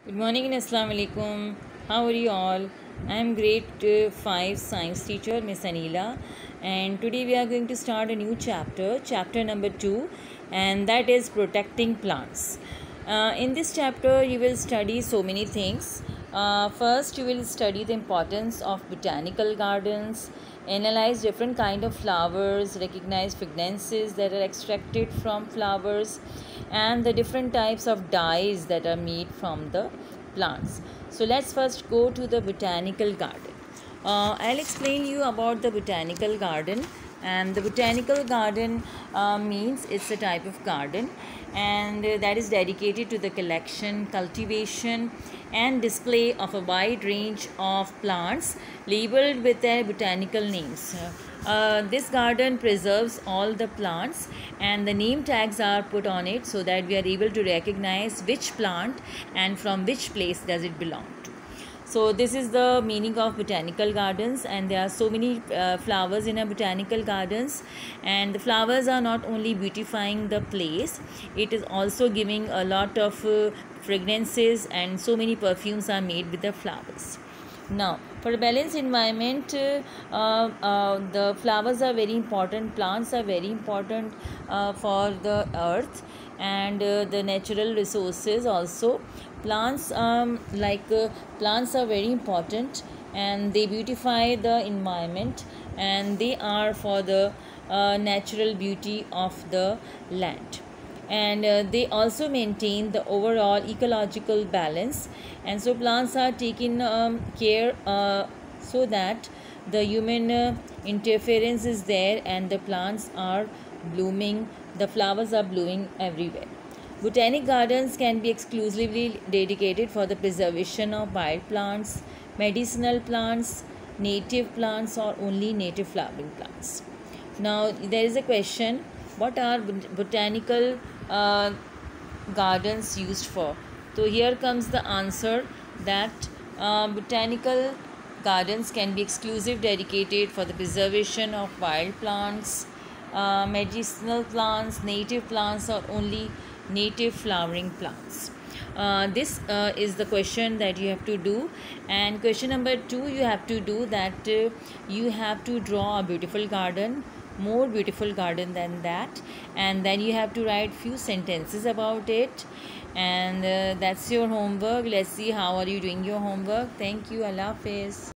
Good morning and Assalamu alaikum. How are you all? I am grade 5 science teacher Miss Anila, and today we are going to start a new chapter number 2, and that is protecting plants. In this chapter you will study so many things. First you will study the importance of botanical gardens, analyze different kind of flowers, recognize fragrances that are extracted from flowers, and the different types of dyes that are made from the plants. So let's first go to the botanical garden. I'll explain you about the botanical garden. And the botanical garden means it's a type of garden, and that is dedicated to the collection, cultivation and display of a wide range of plants labeled with their botanical names. This garden preserves all the plants, and the name tags are put on it so that we are able to recognize which plant and from which place does it belong to. So this is the meaning of botanical gardens, and there are so many flowers in a botanical gardens, and the flowers are not only beautifying the place, it is also giving a lot of fragrances, and so many perfumes are made with the flowers. Now, for a balanced environment, the flowers are very important, plants are very important for the earth and the natural resources also. Plants plants are very important, and they beautify the environment, and they are for the natural beauty of the land, and they also maintain the overall ecological balance. And so plants are taken care so that the human interference is there, and the plants are blooming, the flowers are blooming everywhere. Botanic gardens can be exclusively dedicated for the preservation of wild plants, medicinal plants, native plants, or only native flowering plants. Now there is a question, what are botanical gardens used for? So here comes the answer, that botanical gardens can be exclusive dedicated for the preservation of wild plants, medicinal plants, native plants, or only native flowering plants. This is the question that you have to do. And question number 2, you have to do that you have to draw a beautiful garden, more beautiful garden than that, and then you have to write few sentences about it. And that's your homework. Let's see how are you doing your homework. Thank you. Allah Hafiz.